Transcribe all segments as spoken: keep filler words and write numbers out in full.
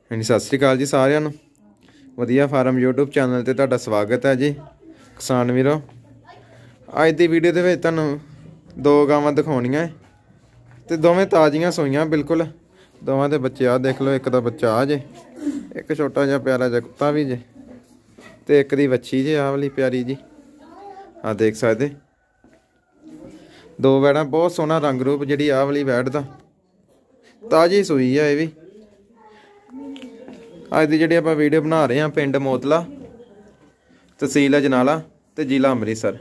ਹਾਂਜੀ ਸਤਿ ਸ਼੍ਰੀ ਅਕਾਲ ਜੀ ਸਾਰਿਆਂ ਨੂੰ। ਵਧੀਆ ਫਾਰਮ YouTube ਚੈਨਲ ਤੇ ਤੁਹਾਡਾ ਸਵਾਗਤ ਹੈ ਜੀ ਕਿਸਾਨ ਵੀਰੋ। ਅੱਜ ਦੀ ਵੀਡੀਓ ਦੇ ਵਿੱਚ ਤੁਹਾਨੂੰ ਦੋ ਗਾਵਾਂ ਦਿਖਾਉਣੀਆਂ ਹੈ ਤੇ ਦੋਵੇਂ ਤਾਜ਼ੀਆਂ ਸੂਈਆਂ ਬਿਲਕੁਲ। ਦੋਵਾਂ ਦੇ ਬੱਚੇ ਆ ਦੇਖ ਲਓ, ਇੱਕ ਦਾ ਬੱਚਾ ਆ ਜੇ, ਇੱਕ ਛੋਟਾ ਜਿਹਾ ਪਿਆਰਾ ਜਿਹਾ ਕੁੱਤਾ ਵੀ ਜੇ, ਤੇ ਇੱਕ ਦੀ ਵੱਛੀ ਜੇ ਆਹ ਵਾਲੀ ਪਿਆਰੀ ਜੀ ਆ ਦੇਖ ਸਕਦੇ। ਦੋ ਵੈੜਾਂ, ਬਹੁਤ ਸੋਹਣਾ ਰੰਗ ਰੂਪ ਜਿਹੜੀ ਆਹ ਵਾਲੀ ਵੈੜ ਦਾ, ਤਾਜ਼ੀ ਸੂਈ ਆ ਇਹ ਵੀ। ਅੱਜ ਦੀ ਜਿਹੜੀ ਆਪਾਂ ਵੀਡੀਓ ਬਣਾ ਰਹੇ ਹਾਂ ਪਿੰਡ ਮੋਤਲਾ, ਤਹਿਸੀਲ ਅਜਨਾਲਾ ਤੇ ਜ਼ਿਲ੍ਹਾ ਅੰਮ੍ਰਿਤਸਰ।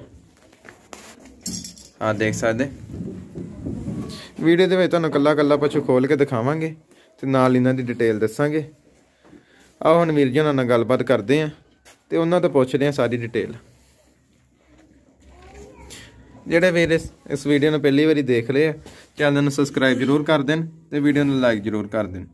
ਆ ਦੇਖ ਸਕਦੇ ਵੀਡੀਓ ਦੇ ਵਿੱਚ ਤੁਹਾਨੂੰ ਕੱਲਾ ਕੱਲਾ ਪਸ਼ੂ ਖੋਲ ਕੇ ਦਿਖਾਵਾਂਗੇ ਤੇ ਨਾਲ ਇਹਨਾਂ ਦੀ ਡਿਟੇਲ ਦੱਸਾਂਗੇ। ਆਓ ਹੁਣ ਵੀਰ ਜੀ ਉਹਨਾਂ ਨਾਲ ਗੱਲਬਾਤ ਕਰਦੇ ਹਾਂ ਤੇ ਉਹਨਾਂ ਤੋਂ ਪੁੱਛਦੇ ਹਾਂ ਸਾਰੀ ਡਿਟੇਲ। ਜਿਹੜੇ ਵੀਰ ਇਸ ਇਸ ਵੀਡੀਓ ਨੂੰ ਪਹਿਲੀ ਵਾਰੀ ਦੇਖ ਰਹੇ ਆ, ਚੈਨਲ ਨੂੰ ਸਬਸਕ੍ਰਾਈਬ ਜ਼ਰੂਰ ਕਰ ਦੇਣ ਤੇ ਵੀਡੀਓ ਨੂੰ ਲਾਈਕ ਜ਼ਰੂਰ ਕਰ ਦੇਣ।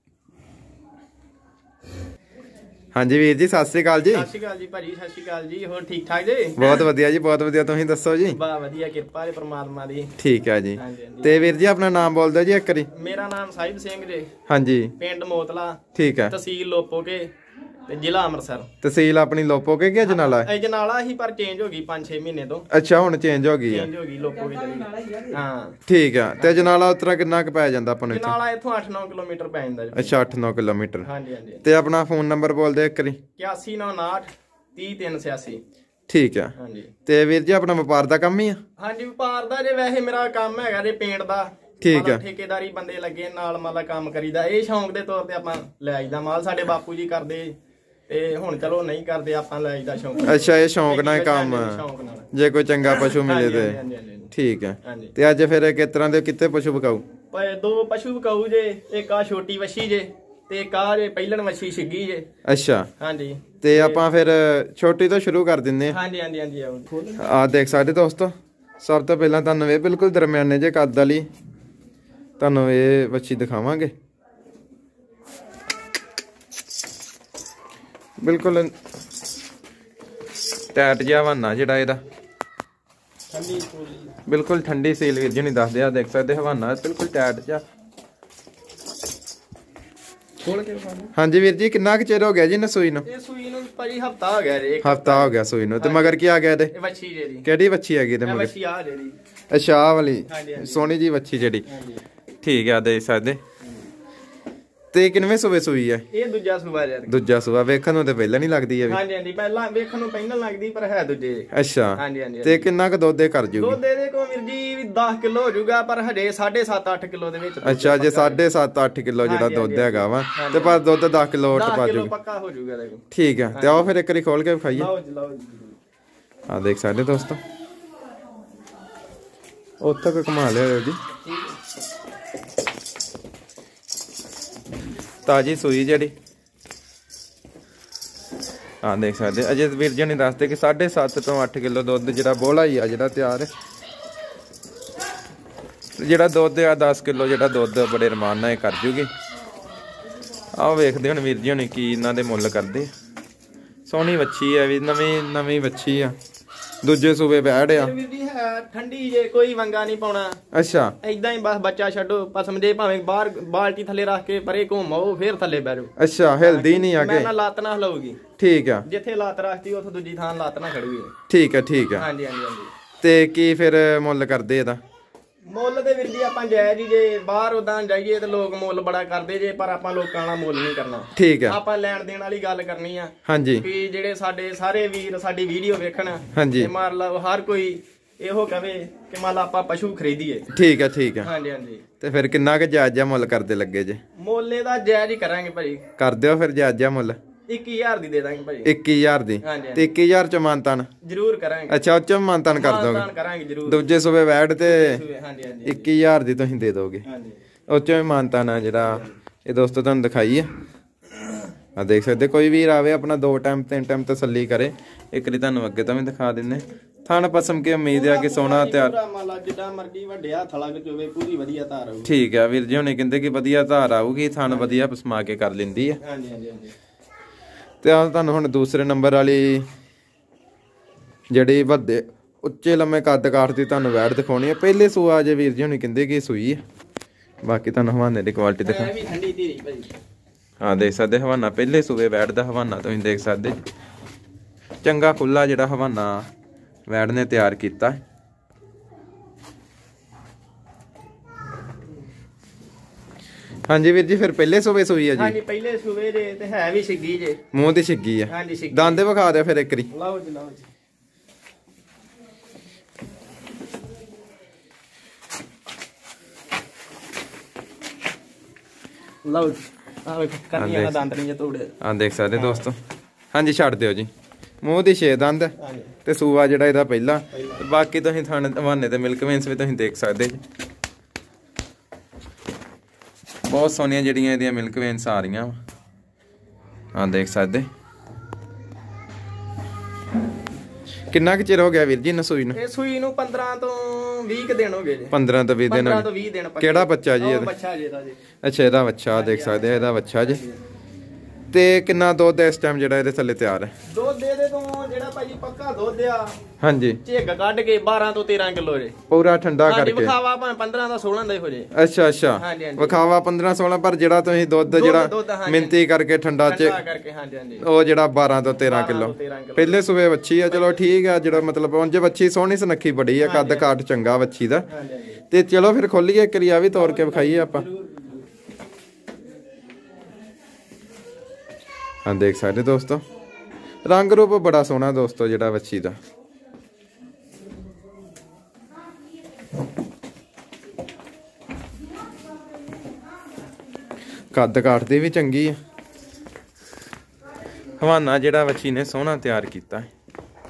ਹਾਂਜੀ ਵੀਰ ਜੀ ਸਤਿ ਸ਼੍ਰੀ ਅਕਾਲ ਜੀ। ਸਤਿ ਸ਼੍ਰੀ ਅਕਾਲ ਜੀ ਭਾਜੀ, ਸਤਿ ਸ਼੍ਰੀ ਅਕਾਲ ਜੀ। ਹੋਰ ਠੀਕ ਠਾਕ ਜੀ? ਬਹੁਤ ਵਧੀਆ ਜੀ, ਬਹੁਤ ਵਧੀਆ। ਤੁਸੀਂ ਦੱਸੋ ਜੀ? ਬਾ ਵਧੀਆ, ਕਿਰਪਾ ਹੈ ਪਰਮਾਤਮਾ ਦੀ। ਠੀਕ ਹੈ ਜੀ। ਤੇ ਵੀਰ ਜੀ ਆਪਣਾ ਨਾਮ ਬੋਲ ਦਿਓ ਜੀ ਇੱਕ ਵਾਰੀ। ਮੇਰਾ ਨਾਮ ਸਾਹਿਬ ਸਿੰਘ ਜੀ। ਹਾਂਜੀ। ਪਿੰਡ ਮੋਤਲਾ, ਠੀਕ ਹੈ। ਤਹਿਸੀਲ ਲੋਪੋਕੇ ਤੇ ਜ਼ਿਲ੍ਹਾ ਅੰਮ੍ਰਿਤਸਰ। ਤਹਿਸੀਲ ਆਪਣੀ ਲੋਪੋਕੇ ਕਿ ਅਜਨਾਲਾ? ਅਜਨਾਲਾ ਹੀ, ਪਰ ਚੇਂਜ ਹੋ ਗਈ ਪੰਜ ਛੇ ਮਹੀਨੇ ਤੋਂ। ਅੱਛਾ, ਹੁਣ ਚੇਂਜ ਹੋ ਗਈ ਹੈ। ਚੇਂਜ ਹੋ ਗਈ, ਲੋਪੋਕੇ ਚਲੀ। ਹਾਂ ਠੀਕ ਆ। ਤੇ ਅਜਨਾਲਾ ਉਤਰਾ ਕਿੰਨਾ ਕੁ ਪੈ ਜਾਂਦਾ ਆਪਾਂ ਨੂੰ? ਅਜਨਾਲਾ ਇੱਥੋਂ ਅੱਠ ਨੌ ਕਿਲੋਮੀਟਰ ਪੈ ਜਾਂਦਾ ਜੀ। ਅੱਛਾ, ਅੱਠ ਨੌ ਕਿਲੋਮੀਟਰ। ਹਾਂਜੀ ਹਾਂਜੀ। ਤੇ ਆਪਣਾ ਫੋਨ ਨੰਬਰ ਬੋਲ ਦਿਓ ਇੱਕ ਵਾਰੀ। ਇਕਿਆਸੀ ਨੌ ਉਨਾਹਠ ਤੀਹ ਤਿੰਨ ਛਿਆਸੀ। ਠੀਕ ਆ। ਹਾਂਜੀ। ਤੇ ਵੀਰ ਜੀ ਆਪਣਾ ਵਪਾਰ ਦਾ ਕੰਮ ਹੀ ਆ? ਹਾਂਜੀ, ਵਪਾਰ ਦਾ ਜੇ ਵੈਸੇ ਮੇਰਾ ਕੰਮ ਹੈਗਾ ਜੇ ਪੇਂਟ ਦਾ। ਠੀਕ ਆ। ਠੇਕੇਦਾਰੀ ਬੰਦੇ ਲੱਗੇ ਨਾਲ, ਮਤਲਬ ਕੰਮ ਕਰੀਦਾ। ਇਹ ਸ਼ੌਂਕ ਦੇ ਤੌਰ ਤੇ ਆਪਾਂ ਲੈ ਆਈਦਾ ਮਾਲ। ਸਾਡੇ ਬਾਪੂ ਜੀ ਕਰਦੇ ਤੇ ਹੁਣ ਚਲੋ ਨਹੀਂ ਕਰਦੇ, ਆਪਾਂ ਲੈ ਆਈਦਾ ਸ਼ੌਂਕ। ਅੱਛਾ, ਇਹ ਸ਼ੌਂਕ ਨਾਲ ਕੰਮ, ਜੇ ਕੋਈ ਚੰਗਾ ਪਸ਼ੂ ਮਿਲੇ ਤੇ। ਠੀਕ ਹੈ। ਤੇ ਅੱਜ ਫਿਰ ਕਿਸ ਤਰ੍ਹਾਂ ਦੇ ਕਿੱਥੇ ਪਸ਼ੂ ਵਿਕਾਊ? ਦੋ ਪਸ਼ੂ ਵਿਕਾਊ ਜੇ, ਇੱਕ ਆ ਛੋਟੀ ਵੱਛੀ ਜੇ ਤੇ ਇੱਕ ਆ ਜੇ ਪਹਿਲਣ ਵੱਛੀ ਛਿੱਗੀ ਜੇ। ਅੱਛਾ। ਹਾਂਜੀ। ਤੇ ਆਪਾਂ ਫਿਰ ਛੋਟੀ ਤੋਂ ਸ਼ੁਰੂ ਕਰ ਦਿੰਦੇ ਹਾਂ। ਹਾਂਜੀ ਹਾਂਜੀ ਹਾਂਜੀ। ਆ ਦੇਖ ਸਕਦੇ ਦੋਸਤੋ, ਸਭ ਤੋਂ ਪਹਿਲਾਂ ਤੁਹਾਨੂੰ ਇਹ ਬਿਲਕੁਲ ਦਰਮਿਆਨੇ ਜੇ ਕੱਦ ਵਾਲੀ ਤੁਹਾਨੂੰ ਇਹ ਵੱਛੀ ਦਿਖਾਵਾਂਗੇ। ਬਿਲਕੁਲ ਟੈਟ ਜਿਹਾ ਹਵਾਨਾ ਜਿਹੜਾ ਇਹਦਾ, ਬਿਲਕੁਲ ਠੰਡੀ ਸੀਲ ਵੀਰ ਜੀ ਨਹੀਂ ਦੱਸਦੇ। ਆ ਦੇਖ ਸਕਦੇ ਹਵਾਨਾ ਬਿਲਕੁਲ ਟੈਟ ਜਿਹਾ। ਹਾਂਜੀ ਵੀਰ ਜੀ, ਕਿੰਨਾ ਕੁ ਚਿਰ ਹੋ ਗਿਆ ਜੀ ਇਹਨੂੰ ਸੂਈ ਨੂੰ? ਇਹ ਸੂਈ ਨੂੰ ਭਾਜੀ ਹਫਤਾ ਹੋ ਗਿਆ ਜੀ। ਹਫਤਾ ਹੋ ਗਿਆ ਸੂਈ ਨੂੰ। ਤੇ ਮਗਰ ਕੀ ਆ ਗਿਆ ਇਹਦੇ? ਵੱਛੀ ਜਿਹੜੀ। ਕਿਹੜੀ ਵੱਛੀ ਹੈਗੀ ਇਹਦੇ ਮਗਰ? ਵੱਛੀ ਆ ਜਿਹੜੀ। ਅੱਛਾ, ਆਹ ਵਾਲੀ ਸੋਹਣੀ ਜੀ ਵੱਛੀ ਜਿਹੜੀ। ਠੀਕ ਆ, ਦੇਖ ਸਕਦੇ। ਤੇ ਕਿੰਨਵੇਂ ਸੂਬੇ ਸੂਈ ਹੈ? ਇਹ ਦੂਜਾ ਸੂਬਾ ਯਾਰ। ਦੂਜਾ ਸੂਬਾ। ਵੇਖਣ ਨੂੰ ਤੇ ਪਹਿਲਾਂ ਨਹੀਂ ਲੱਗਦੀ ਹੈ? ਹਾਂਜੀ ਹਾਂਜੀ, ਪਹਿਲਾਂ ਵੇਖਣ ਨੂੰ ਪਹਿਲਾਂ ਲੱਗਦੀ ਪਰ ਹੈ ਦੂਜੇ। ਅੱਛਾ। ਹਾਂਜੀ ਹਾਂਜੀ। ਤੇ ਕਿੰਨਾ ਕੁ ਦੁੱਧ ਕਰ ਜੂਗੀ? ਦੁੱਧ ਇਹਦੇ ਕੋਲ ਵੀਰ ਜੀ ਦਸ ਕਿਲੋ ਹੋ ਜਾਊਗਾ, ਪਰ ਹਜੇ ਸਾਢੇ ਸੱਤ ਅੱਠ ਕਿਲੋ ਦੇ ਵਿੱਚ। ਅੱਛਾ, ਜੇ ਸਾਢੇ ਸੱਤ ਅੱਠ ਕਿਲੋ ਜਿਹੜਾ ਦੁੱਧ ਹੈਗਾ ਵਾ, ਤੇ ਪਰ ਦੁੱਧ ਦਸ ਕਿਲੋ ਉੱਟ ਪਾ ਜੂਗੀ। ਪੱਕਾ ਹੋ ਜਾਊਗਾ ਦੇਖੋ। ਠੀਕ ਹੈ। ਤੇ ਆਓ ਫਿਰ ਇੱਕ ਵਾਰੀ ਖੋਲ ਕੇ ਵਿਖਾਈਏ। ਲਓ ਜੀ ਲਓ ਜੀ। ਆ ਦੇਖ ਸਕਦੇ ਦੋਸਤੋ, ਉੱਥੇ ਕੋ ਘੁਮਾ ਲਿਆ ਜੀ। ਤਾਜੀ ਸੂਈ ਜਿਹੜੀ ਆ ਦੇਖ ਸਕਦੇ। ਅਜੇ ਵੀਰ ਜੀ ਨੇ ਦੱਸਦੇ ਕਿ ਸਾਢੇ ਸੱਤ ਤੋਂ ਅੱਠ ਕਿਲੋ ਦੁੱਧ ਜਿਹੜਾ ਬੋਲਾ ਹੀ ਆ ਜਿਹੜਾ ਤਿਆਰ ਹੈ। ਜਿਹੜਾ ਦੁੱਧ ਆ ਦਸ ਕਿਲੋ ਜਿਹੜਾ ਦੁੱਧ ਬੜੇ ਰਮਾਨ ਨਾਲ ਇਹ ਕਰ ਜੂਗੀ। ਆਓ ਵੇਖਦੇ ਹੁਣ ਵੀਰ ਜੀ ਹੁਣੀ ਕੀ ਇਹਨਾਂ ਦੇ ਮੁੱਲ ਕਰਦੇ। ਸੋਹਣੀ ਵੱਛੀ ਆ ਵੀ, ਨਵੀਂ ਨਵੀਂ ਵੱਛੀ ਆ, ਦੂਜੇ ਸੂਬੇ ਬੈਠ ਆ। ਠੰਡੀ ਜੇ, ਕੋਈ ਵੰਗਾ ਨਹੀਂ ਪਾਉਣਾ। ਅੱਛਾ। ਏਦਾਂ ਹੀ ਬਸ ਬੱਚਾ ਛੱਡੋ ਪਸਮ ਜੇ, ਭਾਵੇਂ ਬਾਹਰ ਬਾਲਟੀ ਥੱਲੇ ਰੱਖ ਕੇ ਪਰੇ ਘੁੰਮਾਓ ਫੇਰ ਥੱਲੇ ਬਹਿ ਜਾਓ। ਅੱਛਾ, ਹਿਲਦੀ ਨਹੀਂ ਆ ਕੇ? ਮੈਂ ਲੱਤ ਨਾ ਹਿਲਾਊਗੀ। ਠੀਕ ਆ। ਜਿੱਥੇ ਲੱਤ ਰੱਖਦੀ ਉੱਥੇ ਦੂਜੀ ਥਾਂ ਲੱਤ ਨਾ ਖੜੂਗੀ। ਠੀਕ ਆ ਠੀਕ ਆ। ਹਾਂਜੀ ਹਾਂਜੀ ਹਾਂਜੀ। ਤੇ ਕੀ ਫਿਰ ਮੁੱਲ ਕਰਦੇ ਇਹਦਾ? ਮੁੱਲ ਤੇ ਵੀਰ ਜੀ ਆਪਾਂ ਜਾਇਜ਼ ਹੀ ਜੇ। ਬਾਹਰ ਉਦਾਂ ਜਾਈਏ ਤੇ ਲੋਕ ਮੁੱਲ ਬੜਾ ਕਰਦੇ ਜੇ, ਪਰ ਆਪਾਂ ਲੋਕਾਂ ਵਾਲਾ ਮੁੱਲ ਨਹੀਂ ਕਰਨਾ। ਠੀਕ ਆ। ਆਪਾਂ ਲੈਣ ਦੇਣ ਵਾਲੀ ਗੱਲ ਕਰਨੀ ਆ। ਹਾਂਜੀ। ਵੀ ਜਿਹੜੇ ਸਾਡੇ ਸਾਰੇ ਵੀਰ ਸਾਡੀ ਵੀਡੀਓ ਵੇਖਣ, ਹਾਂਜੀ, ਤੇ ਮੰਨ ਲਓ ਹਰ ਕੋਈ ਇਹੋ ਕਵੇ ਕਿ ਮੰਨ ਲਾ ਆਪਾਂ ਪਸ਼ੂ ਖਰੀਦੀਏ। ਠੀਕ ਆ ਠੀਕ ਆ। ਹਾਂਜੀ ਹਾਂਜੀ। ਤੇ ਫਿਰ ਕਿੰਨਾ ਕੁ ਜਾਇਜ਼ ਜਿਹਾ ਮੁੱਲ ਕਰਦੇ ਲੱਗੇ ਜੇ? ਮੁੱਲ ਇਹਦਾ ਜਾਇਜ਼ ਹੀ ਕਰਾਂਗੇ ਭਾਜੀ। ਕਰ ਦਿਓ ਫਿਰ ਜਾਇਜ਼ ਜਿਹਾ ਮੁੱਲ। ਇੱਕੀ ਹਜ਼ਾਰ ਦੀ ਦੇ ਦਾਂਗੇ ਭਾਜੀ। ਇੱਕੀ ਹਜ਼ਾਰ ਦੀ? ਤੇ ਇੱਕੀ ਹਜ਼ਾਰ ਚ ਮਾਨਤਾਨ ਜ਼ਰੂਰ ਕਰਾਂਗੇ। ਅੱਛਾ, ਉਹ ਚ ਮਾਨਤਾਨ ਕਰ ਦੋਗੇ? ਕਰਾਂਗੇ ਜ਼ਰੂਰ। ਦੂਜੇ ਸੂਬੇ ਬੈਠ ਤੇ ਇੱਕੀ ਹਜ਼ਾਰ ਦੀ ਤੁਸੀਂ ਦੇ ਦੋਗੇ? ਉਹ ਚ ਵੀ ਮਾਨਤਾਨ ਆ ਜਿਹੜਾ ਇਹ ਦੋਸਤੋ ਤੁਹਾਨੂੰ ਦਿਖਾਈ ਆ। ਆ ਦੇਖ ਸਕਦੇ, ਕੋਈ ਵੀਰ ਆਵੇ ਆਪਣਾ ਦੋ ਟਾਈਮ ਤਿੰਨ ਟਾਈਮ ਤਸੱਲੀ ਕਰੇ। ਇੱਕ ਵਾਰੀ ਤੁਹਾਨੂੰ ਅੱਗੇ ਤੋਂ ਵੀ ਦਿਖਾ ਦਿੰਨੇ। ਥਣ ਪਸਮ ਕੇ ਉਮੀਦ ਆ ਕਿ ਸੋਹਣਾ ਤਿਆਰ, ਜਿੱਦਾਂ ਮਰਜੀ ਵੱਡਿਆ ਥਲਾ ਵਿੱਚ ਹੋਵੇ, ਪੂਰੀ ਵਧੀਆ ਧਾਰ ਆਊਗੀ। ਠੀਕ ਆ ਵੀਰ ਜੀ ਹੁਣੇ ਕਹਿੰਦੇ ਕਿ ਵਧੀਆ ਧਾਰ ਆਊਗੀ, ਥਣ ਵਧੀਆ ਪਸਮਾ ਕੇ ਕਰ ਲੈਂਦੀ ਆ। ਹਾਂਜੀ ਹਾਂਜੀ ਹਾਂਜੀ। ਤੇ ਆ ਤੁਹਾਨੂੰ ਹੁਣ ਦੂਸਰੇ ਨੰਬਰ ਵਾਲੀ ਜਿਹੜੀ ਵੱਡੇ ਉੱਚੇ ਲੰਮੇ ਕੱਦ ਕਾਠ ਦੀ ਤੁਹਾਨੂੰ ਵੈੜ ਦਿਖਾਉਣੀ ਹੈ। ਪਹਿਲੇ ਸੂਆ ਜੇ ਵੀਰ ਜੀ ਹੁਣੇ ਕਹਿੰਦੇ ਕਿ ਸੂਈ ਹੈ। ਬਾਕੀ ਤੁਹਾਨੂੰ ਹਵਾਨੇ ਦੀ ਕੁਆਲਿਟੀ ਦਿਖਾ। ਹਾਂ ਦੇਖ ਸਕਦੇ ਹਵਾਨਾ ਪਹਿਲੇ ਸੂਬੇ ਵੈੜ ਦਾ ਹਵਾਨਾ ਤੁਸੀਂ ਦੇਖ ਸਕਦੇ ਚੰਗਾ ਖੁੱਲਾ ਜਿਹੜਾ ਹਵਾਨਾ ਵੈੜ ਨੇ ਤਿਆਰ ਕੀਤਾ। ਹਾਂਜੀ ਵੀਰ ਜੀ ਫਿਰ ਪਹਿਲੇ ਸੂਬੇ ਸੂਈ ਆ ਜੀ? ਹਾਂਜੀ ਪਹਿਲੇ ਸੂਬੇ ਜੇ ਤੇ ਹੈ ਵੀ ਛਿੱਗੀ ਜੇ, ਮੂੰਹ ਦੀ ਛਿੱਗੀ ਆ। ਹਾਂਜੀ ਛਿੱਗੀ। ਦੰਦ ਵਿਖਾ ਦਿਓ ਫਿਰ ਇੱਕ ਵਾਰੀ। ਲਓ ਜੀ ਲਓ ਜੀ ਲਓ ਜੀ ਆ ਵੇਖੋ ਕੰਨੀਆਂ ਦਾ ਦੰਦ ਨਹੀਂ ਜੇ ਤੋੜੇ। ਆ ਦੇਖ ਸਕਦੇ ਦੋਸਤੋ। ਹਾਂਜੀ ਛੱਡ ਦਿਓ ਜੀ। ਮੂੰਹ ਦੀ ਛੇ ਦੰਦ ਤੇ ਸੂਆ ਜਿਹੜਾ ਇਹਦਾ ਪਹਿਲਾ। ਬਾਕੀ ਤੁਸੀਂ ਥਣ ਹਵਾਨੇ ਤੇ ਮਿਲਕ ਵੇਨਸ ਵੀ ਤੁਸੀਂ ਦੇਖ ਸਕਦੇ ਜੀ। ਬਹੁਤ ਸੋਹਣੀਆਂ ਜਿਹੜੀਆਂ ਇਹਦੀਆਂ ਮਿਲਕ ਵੇਨਸ ਆ ਰਹੀਆਂ ਆ ਦੇਖ ਸਕਦੇ। ਕਿੰਨਾ ਕੁ ਚਿਰ ਹੋ ਗਿਆ ਵੀਰ ਜੀ ਇਹਨੂੰ ਸੂਈ ਨੂੰ? ਇਹ ਸੂਈ ਨੂੰ ਪੰਦਰਾਂ ਤੋਂ ਵੀਹ ਕ ਦਿਨ ਹੋ ਗਏ ਜੀ। ਪੰਦਰਾਂ ਤੋਂ ਵੀਹ ਦਿਨ ਪੰਦਰਾਂ ਤੋਂ ਵੀਹ ਦਿਨ। ਕਿਹੜਾ ਬੱਚਾ ਜੀ ਇਹਦਾ? ਬੱਚਾ ਜੀ ਇਹਦਾ ਜੀ। ਅੱਛਾ ਇਹਦਾ ਬੱਚਾ ਦੇਖ ਸਕਦੇ ਆ, ਇਹਦਾ ਬੱਚਾ ਜੀ। ਤੇ ਕਿੰਨਾ ਦੁੱਧ ਇਸ ਟਾਈਮ ਜਿਹੜਾ ਇਹਦੇ ਥੱਲੇ ਤਿਆਰ ਹੈ? ਦੁੱਧ ਇਹਦੇ ਤੋਂ ਜਿਹੜਾ ਭਾਜੀ ਪੱਕਾ ਦੁੱਧ ਆ ਹਾਂਜੀ ਝਿੱਗ ਕੱਢ ਕੇ ਬਾਰਾਂ ਤੋਂ ਤੇਰਾਂ ਕਿਲੋ ਜੇ। ਪੂਰਾ ਠੰਡਾ ਹਾਂਜੀ ਕਰਕੇ। ਵਿਖਾਵਾ ਭਾਵੇਂ ਪੰਦਰਾਂ ਦਾ ਸੋਲਾਂ ਦਾ ਹੀ ਹੋ ਜੇ। ਅੱਛਾ ਅੱਛਾ ਵਿਖਾਵਾ ਪੰਦਰਾਂ ਸੋਲਾਂ ਪਰ ਜਿਹੜਾ ਤੁਸੀਂ ਦੁੱਧ ਜਿਹੜਾ ਮਿੰਤੀ ਕਰਕੇ ਠੰਡਾ ਚ ਕਰਕੇ ਹਾਂਜੀ ਹਾਂਜੀ ਉਹ ਜਿਹੜਾ ਬਾਰਾਂ ਤੋਂ ਤੇਰਾਂ ਕਿਲੋ ਪਹਿਲੇ ਸੂਬੇ ਵੱਛੀ ਆ। ਚਲੋ ਠੀਕ ਆ ਜਿਹੜਾ ਮਤਲਬ ਉਂਝ ਵੱਛੀ ਸੋਹਣੀ ਸੁਨੱਖੀ ਬੜੀ ਆ, ਕੱਦ ਕਾਠ ਚੰਗਾ ਵੱਛੀ ਦਾ। ਤੇ ਚਲੋ ਫਿਰ ਖੋਲੀਏ ਇੱਕ ਵਾਰੀ ਆ ਵੀ ਤੋੜ ਕੇ ਵਿਖਾਈਏ ਆਪਾਂ। ਹਾਂ ਦੇਖ ਸਕਦੇ ਦੋਸਤੋ ਰੰਗ ਰੂਪ ਬੜਾ ਸੋਹਣਾ ਦੋਸਤੋ ਜਿਹੜਾ ਵੱਛੀ ਦਾ। ਕੱਦ ਕਾਠ ਦੀ ਵੀ ਚੰਗੀ ਆ। ਹਵਾਨਾ ਜਿਹੜਾ ਵੱਛੀ ਨੇ ਸੋਹਣਾ ਤਿਆਰ ਕੀਤਾ ਹੈ।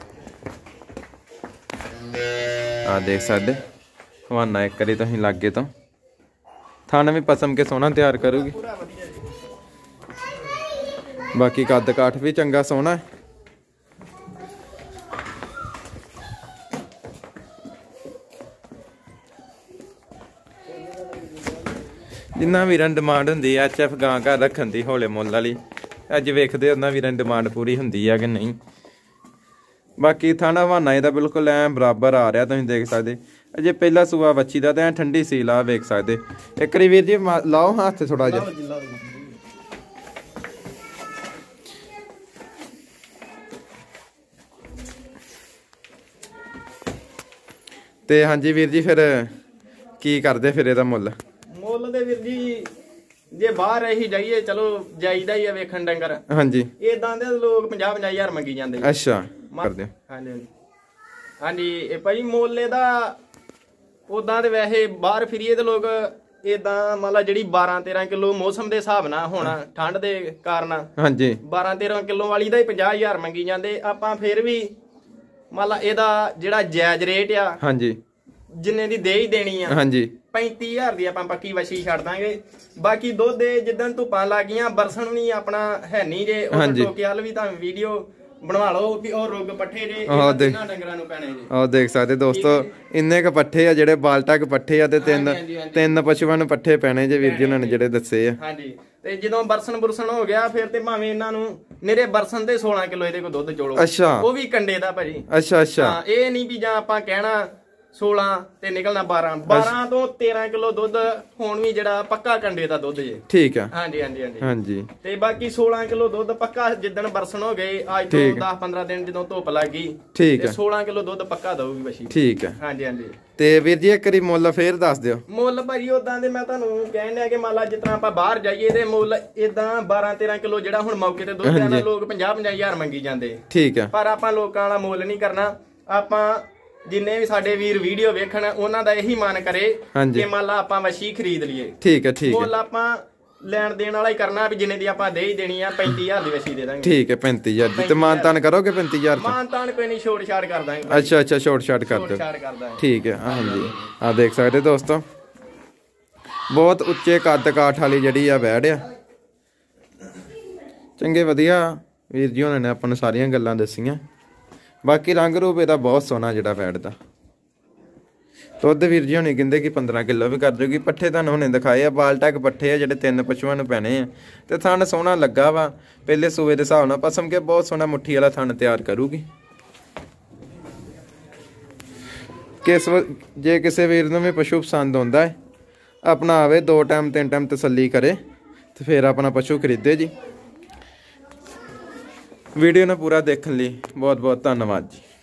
ਆ ਦੇਖ ਸਕਦੇ ਹਵਾਨਾ ਇੱਕ ਵਾਰੀ ਤੁਸੀਂ ਲਾਗੇ ਤੋਂ ਥਣ ਵੀ ਪਸਮ ਕੇ ਸੋਹਣਾ ਤਿਆਰ ਕਰੂਗੀ। ਬਾਕੀ ਕੱਦ ਕਾਠ ਵੀ ਚੰਗਾ ਸੋਹਣਾ ਹੈ। ਜਿੰਨਾ ਵੀਰਾਂ ਡਿਮਾਂਡ ਹੁੰਦੀ ਐ ਐਚ ਐਫ ਗਾਂ ਘਰ ਰੱਖਣ ਦੀ ਹੌਲੇ ਮੁੱਲ ਵਾਲੀ, ਅੱਜ ਵੇਖਦੇ ਉਹਨਾਂ ਵੀਰਾਂ ਡਿਮਾਂਡ ਪੂਰੀ ਹੁੰਦੀ ਆ ਕਿ ਨਹੀਂ। ਬਾਕੀ ਥਾਣਾ ਹਵਾਨਾ ਇਹਦਾ ਬਿਲਕੁਲ ਐ ਬਰਾਬਰ ਆ ਰਿਹਾ ਤੁਸੀਂ ਦੇਖ ਸਕਦੇ। ਅਜੇ ਪਹਿਲਾ ਸੂਆ ਵੱਛੀ ਦਾ ਤੇ ਐ ਠੰਡੀ ਸੀਲ ਆ ਵੇਖ ਸਕਦੇ। ਇੱਕ ਵਾਰੀ ਵੀਰ ਜੀ ਲਾਓ ਹੱਥ ਥੋੜਾ ਜਿਹਾ। ਤੇ ਹਾਂਜੀ ਵੀਰ ਜੀ ਫਿਰ ਕੀ ਕਰਦੇ ਫਿਰ ਇਹਦਾ ਮੁੱਲ? ਮੁੱਲ ਦੇ ਵੀਰ ਜੀ ਜੇ ਬਾਹਰ ਇਹੀ ਜਾਈਏ ਚਲੋ ਜਾਈਦਾ ਹੀ ਆ ਵੇਖਣ ਡੰਗਰ। ਹਾਂਜੀ ਇਦਾਂ ਦੇ ਲੋਕ ਪੰਜਾਹ ਪੰਜਾਹ ਹਜ਼ਾਰ ਮੰਗੀ ਜਾਂਦੇ। ਅੱਛਾ ਕਰਦੇ ਹਾਂਜੀ ਹਾਂਜੀ ਹਾਂਜੀ ਇਹ ਭਾਈ ਮੁੱਲ ਇਹਦਾ ਉਦਾਂ ਤੇ ਵੈਸੇ ਬਾਹਰ ਫਿਰੀਏ ਤੇ ਲੋਕ ਇਦਾਂ ਮੰਨ ਲਾ ਜਿਹੜੀ ਬਾਰਾਂ ਤੇਰਾਂ ਕਿਲੋ ਮੌਸਮ ਦੇ ਹਿਸਾਬ ਨਾਲ ਹੋਣਾ ਠੰਡ ਦੇ ਕਾਰਨ ਹਾਂਜੀ ਬਾਰਾਂ ਤੇਰਾਂ ਕਿਲੋ ਵਾਲੀ ਦਾ ਹੀ ਪੰਜਾਹ ਹਜ਼ਾਰ ਮੰਗੀ ਜਾਂਦੇ। ਆਪਾਂ ਫਿਰ ਵੀ ਮੰਨ ਲਾ ਇਹਦਾ ਜਿਹੜਾ ਜਾਇਜ਼ ਰੇਟ ਆ ਹਾਂਜੀ ਜਿੰਨੇ ਦੀ ਦੇ ਹੀ ਦੇਣੀ ਆ ਹਾਂਜੀ ਪੈਂਤੀ ਹਜ਼ਾਰ ਦੀ ਆਪਾਂ ਪੱਕੀ ਵਛੀ ਛੱਡ ਦਾਂਗੇ। ਬਾਕੀ ਦੁੱਧ ਦੇ ਜਿੱਦਣ ਧੁੱਪਾਂ ਲੱਗ ਗਈਆਂ ਬਰਸਣ ਵੀ ਆਪਣਾ ਹੈ ਨਹੀਂ ਜੇ ਉਹ ਟੋਕੇ ਵਾਲ ਵੀ ਤਾਂ ਵੀਡੀਓ ਬਣਵਾ ਲਓ ਕਿ ਉਹ ਰੁੱਗ ਪੱਠੇ ਜੇ ਇਹਨਾਂ ਡੰਗਰਾਂ ਨੂੰ ਪੈਣੇ ਜੇ। ਆਹ ਦੇਖ ਸਕਦੇ ਦੋਸਤੋ ਇੰਨੇ ਕ ਪੱਠੇ ਆ ਜਿਹੜੇ ਬਾਲਟਾ ਕ ਪੱਠੇ ਆ ਤੇ ਤਿੰਨ ਤਿੰਨ ਪਸ਼ੂਆਂ ਨੂੰ ਪੱਠੇ ਪੈਣੇ ਜੇ ਵੀਰ ਜੀ ਉਹਨਾਂ ਨੇ ਜਿਹੜੇ ਦੱਸੇ ਆ। ਹਾਂਜੀ ਤੇ ਜਦੋਂ ਬਰਸਨ ਬੁਰਸਨ ਹੋ ਗਿਆ ਫਿਰ ਤੇ ਭਾਵੇਂ ਇਹਨਾਂ ਨੂੰ ਨਿਰੇ ਬਰਸਨ ਦੇ ਸੋਲਾਂ ਕਿਲੋ ਇਹਦੇ ਕੋਲ ਦੁੱਧ ਚੋਲੋ। ਅੱਛਾ ਉਹ ਵੀ ਕੰਡੇ ਦਾ ਭਾਜੀ। ਅੱਛਾ ਅੱਛਾ ਹਾਂ ਇਹ ਨਹੀਂ ਵੀ ਜਾਂ ਆਪਾਂ ਕਹਿਣਾ ਸੋਲਾਂ ਤੇ ਨਿਕਲਣਾ ਬਾਰਾਂ ਬਾਰਾਂ ਤੋਂ ਤੇਰਾਂ ਕਿਲੋ ਦੁੱਧ ਹੁਣ ਵੀ ਜਿਹੜਾ ਪੱਕਾ ਕੰਡੇ ਦਾ ਦੁੱਧ ਜੇ। ਠੀਕ ਆ ਹਾਂਜੀ ਹਾਂਜੀ ਹਾਂਜੀ ਹਾਂਜੀ ਤੇ ਬਾਕੀ ਸੋਲਾਂ ਕਿਲੋ ਦੁੱਧ ਪੱਕਾ ਜਿੱਦਣ ਬਰਸਨ ਹੋ ਗਏ ਅੱਜ ਤੋਂ ਦਸ ਪੰਦਰਾਂ ਦਿਨ ਜਦੋਂ ਧੁੱਪ ਲੱਗ ਗਈ ਤੇ ਸੋਲਾਂ ਕਿਲੋ ਦੁੱਧ ਪੱਕਾ ਦਊਗੀ ਵਛੀ। ਠੀਕ ਆ ਹਾਂਜੀ ਹਾਂਜੀ ਤੇ ਵੀਰ ਜੀ ਇੱਕ ਵਾਰੀ ਮੁੱਲ ਫੇਰ ਦੱਸ ਦਿਓ। ਮੁੱਲ ਭਾਜੀ ਉਦਾਂ ਦੇ ਮੈਂ ਤੁਹਾਨੂੰ ਕਹਿਣ ਡਿਆ ਕਿ ਮੰਨ ਲਾ ਜਿਸ ਤਰ੍ਹਾਂ ਆਪਾਂ ਬਾਹਰ ਜਾਈਏ ਤੇ ਮੁੱਲ ਇਦਾਂ ਬਾਰਾਂ ਤੇਰਾਂ ਕਿਲੋ ਜਿਹੜਾ ਹੁਣ ਮੌਕੇ ਤੇ ਦੁੱਧ ਲੈਣਾ ਲੋਕ ਪੰਜਾਹ ਪੰਜਾਹ ਹਜ਼ਾਰ ਮੰਗੀ ਜਾਂਦੇ। ਠੀਕ ਆ ਪਰ ਆਪਾਂ ਲੋਕਾਂ ਵਾਲਾ ਮੁੱਲ ਨਹੀਂ ਕਰਨਾ। ਆਪਾਂ ਜਿੰਨੇ ਵੀ ਸਾਡੇ ਵੀਰ ਵੀਡੀਓ ਵੇਖਣ ਉਹਨਾਂ ਦਾ ਇਹੀ ਮਨ ਕਰੇ ਕਿ ਮੰਨ ਲਾ ਆਪਾਂ ਵਛੀ ਖਰੀਦ ਲਈਏ। ਠੀਕ ਹੈ ਠੀਕ ਹੈ ਮੁੱਲ ਆਪਾਂ ਲੈਣ ਦੇਣ ਵਾਲਾ ਹੀ ਕਰਨਾ ਵੀ ਜਿੰਨੇ ਦੀ ਆਪਾਂ ਦੇ ਹੀ ਦੇਣੀ ਆ ਪੈਂਤੀ ਹਜ਼ਾਰ ਦੀ ਵਛੀ ਦੇ ਦਾਂਗੇ। ਠੀਕ ਹੈ ਪੈਂਤੀ ਹਜ਼ਾਰ ਦੀ ਤੇ ਮਾਨਤਾਨ ਕਰੋਗੇ ਪੈਂਤੀ ਹਜ਼ਾਰ ਦਾ? ਮਾਨਤਾਨ ਕੋਈ ਨਹੀਂ ਛੋਟ ਛਾੜ ਕਰ ਦਾਂਗੇ। ਅੱਛਾ ਅੱਛਾ ਛੋਟ ਛਾੜ ਕਰ ਦਿਓ। ਠੀਕ ਹੈ ਹਾਂਜੀ ਆ ਦੇਖ ਸਕਦੇ ਦੋਸਤੋ ਬਹੁਤ ਉੱਚੇ ਕੱਦ ਕਾਠ ਵਾਲੀ ਜਿਹੜੀ ਆ ਵੈੜ ਆ। ਚੰਗੇ ਵਧੀਆ ਵੀਰ ਜੀ ਉਹਨਾਂ ਨੇ ਆਪਾਂ ਨੂੰ ਸਾਰੀਆਂ ਗੱਲਾਂ ਦੱਸੀਆਂ। ਬਾਕੀ ਰੰਗ ਰੂਪ ਇਹਦਾ ਬਹੁਤ ਸੋਹਣਾ ਜਿਹੜਾ ਵੈੜ ਦਾ। ਦੁੱਧ ਵੀਰ ਜੀ ਹੁਣੇ ਕਹਿੰਦੇ ਕਿ ਪੰਦਰਾਂ ਕਿਲੋ ਵੀ ਕਰ ਜੂਗੀ। ਪੱਠੇ ਤੁਹਾਨੂੰ ਹੁਣੇ ਦਿਖਾਏ ਆ ਬਾਲਟਕ ਪੱਠੇ ਆ ਜਿਹੜੇ ਤਿੰਨ ਪਸ਼ੂਆਂ ਨੂੰ ਪੈਣੇ ਆ ਤੇ ਥਣ ਸੋਹਣਾ ਲੱਗਾ ਵਾ ਪਹਿਲੇ ਸੂਏ ਦੇ ਹਿਸਾਬ ਨਾਲ ਪਸਮ ਕੇ ਬਹੁਤ ਸੋਹਣਾ ਮੁੱਠੀ ਵਾਲਾ ਥਣ ਤਿਆਰ ਕਰੂਗੀ। ਕਿਸ ਜੇ ਕਿਸੇ ਵੀਰ ਨੂੰ ਵੀ ਪਸ਼ੂ ਪਸੰਦ ਆਉਂਦਾ ਹੈ ਆਪਣਾ ਆਵੇ ਦੋ ਟਾਈਮ ਤਿੰਨ ਟਾਈਮ ਤਸੱਲੀ ਕਰੇ ਤੇ ਫਿਰ ਆਪਣਾ ਪਸ਼ੂ ਖਰੀਦੇ ਜੀ। ਵੀਡੀਓ ਨੂੰ ਪੂਰਾ ਦੇਖਣ ਲਈ ਬਹੁਤ ਬਹੁਤ ਧੰਨਵਾਦ ਜੀ।